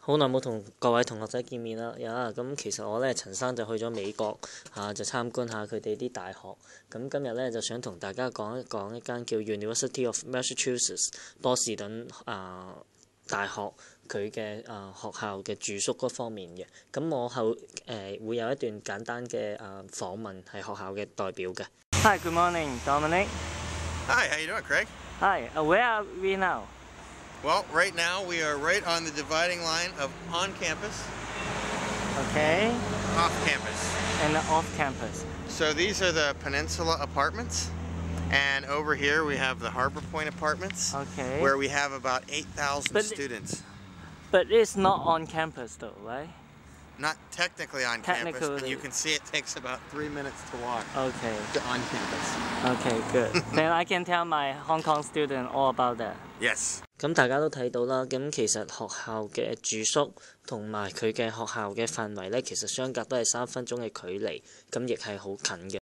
好耐冇同各位同學仔見面啦，咁其實我咧陳生就去咗美國就參觀下佢哋啲大學。咁今日咧就想同大家講一講一間叫 University of Massachusetts 波士頓大學佢嘅學校嘅住宿嗰方面嘅。咁我會有一段簡單嘅訪問係學校嘅代表嘅。 Hi, good morning, Dominic. Hi, how you doing, Craig? Hi, where are we now? Well, right now we are right on the dividing line of on campus, Okay, off campus. and off campus. So these are the Peninsula apartments, and over here we have the Harbor Point apartments, Okay. where we have about 8,000 But- students. But it's not on campus though, right? Not technically on campus, but Technically. you can see it takes about 3 minutes to walk Okay, to on campus. okay, good. Then I can tell my Hong Kong student all about that. Yes. 咁大家都睇到啦，咁其實學校嘅住宿同埋佢嘅學校嘅範圍咧，其實相隔都係3分鐘嘅距離，咁亦係好近嘅。